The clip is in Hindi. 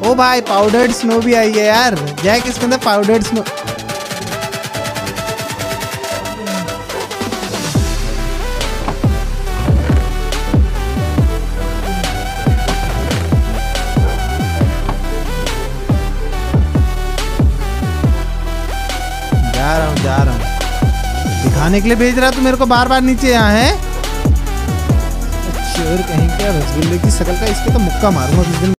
ओ भाई पाउडर्ड स्नो भी आई है यार। जैक इसके अंदर पाउडर्ड स्नो। जा रहा हूँ दिखाने के लिए भेज रहा तू मेरे को बार बार नीचे यहाँ है। चोर कहीं का रसगुल्ले की शक्ल का, इसके तो मुक्का मारूंगा किस दिन